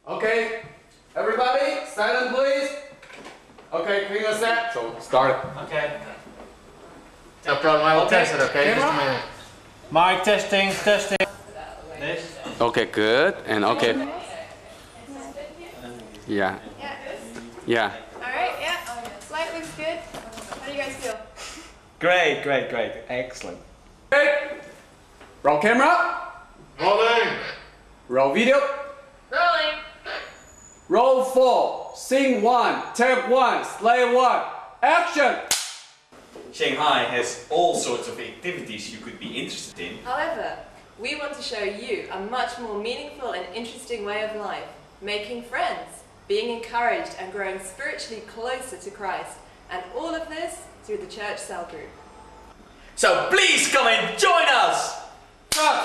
Okay, everybody, silent please. Okay, clean the set. So start. Okay. No problem, I will test it, okay? Camera? Just a minute. Mic testing, testing. This. Okay, good. And okay. Yeah. Yeah. Alright, yeah. Light looks good. How do you guys feel? Great, great, great. Excellent. Okay. Roll camera. Rolling! Roll video. Rolling. Roll 4. Scene 1. Take 1. Slay 1. Action. Shanghai has all sorts of activities you could be interested in. However, we want to show you a much more meaningful and interesting way of life, making friends, being encouraged and growing spiritually closer to Christ, and all of this through the church cell group. So please come and join us! Stop.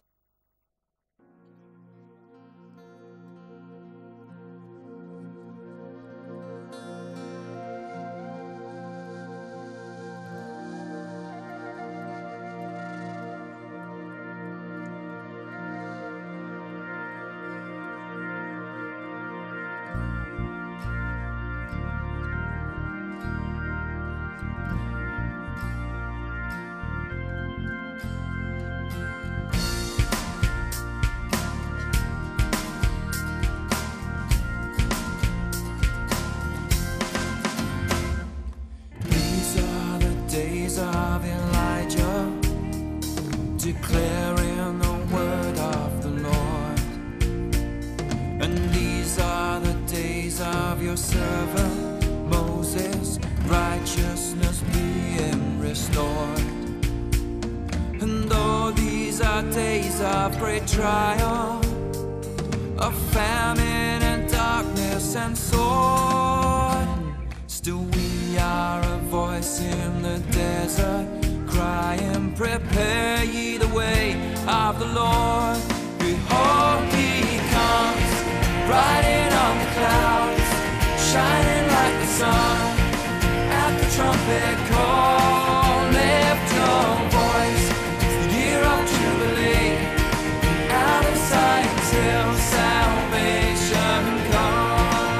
Of Elijah, declaring the word of the Lord. And these are the days of your servant Moses, righteousness being restored. And though these are days of great trial, of famine and darkness and sword, still we are a voice in the desert, crying, prepare ye the way of the Lord. Behold, he comes, riding on the clouds, shining like the sun. At the trumpet call, lift your voice, it's the year of Jubilee. Out of Zion's hill, salvation comes.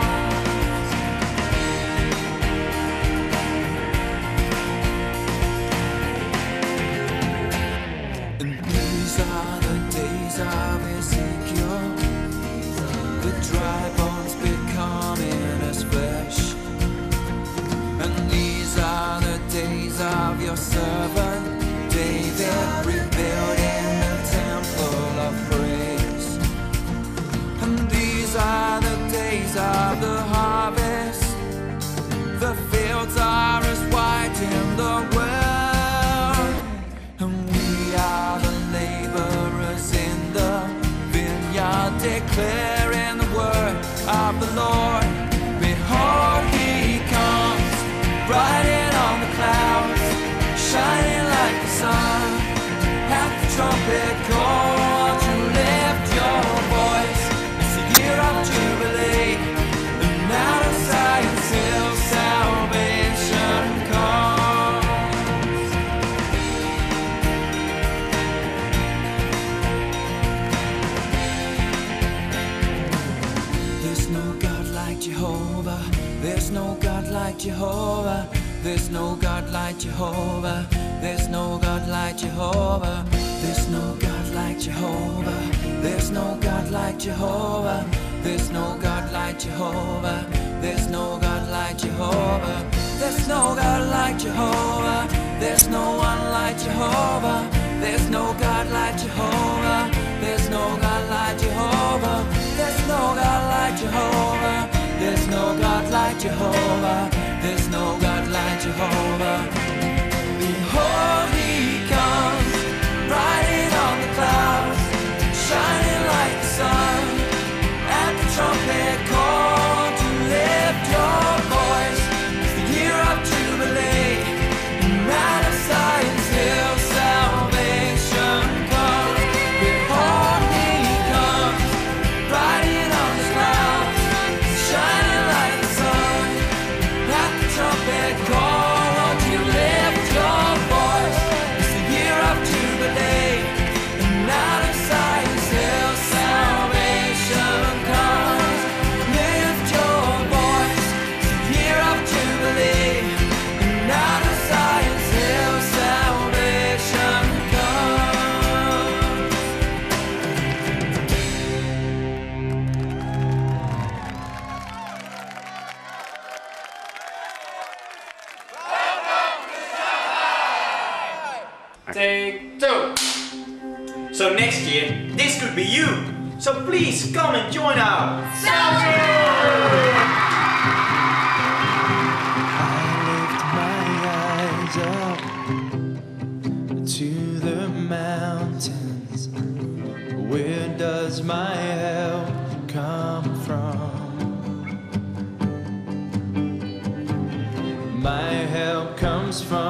Of Ezekiel, the dry bones becoming as flesh. And these are the days of your servant David, rebuilding the temple of praise. And these are the days of the harvest, the fields are as white in the world, and we are the laborers in the vineyard, declaring the word of the Lord. Behold, he comes, riding on the clouds, shining like the sun. At the trumpet call, won't you lift your voice? It's the year of Jubilee, and out of Zion's hill, salvation comes. There's no God like Jehovah. There's no God like Jehovah. There's no God like Jehovah. There's no God like Jehovah. There's no God like Jehovah. There's no God like Jehovah. There's no God like Jehovah. There's no God like Jehovah. There's no God like Jehovah. There's no one like Jehovah. There's no God like Jehovah. There's no God like Jehovah. There's no God like Jehovah. There's no God like Jehovah. There's no God like Jehovah. Behold, he comes, riding on the clouds, shining like the sun. At the trumpet call, to lift your voice, it's the year of Jubilee. And out of Zion's hill, salvation comes. Behold, he comes, riding on the clouds, shining like the sun. At the trumpet call, won't Take 2. So next year, this could be you. So please come and join our to the mountains. Where does my help come from? My help comes from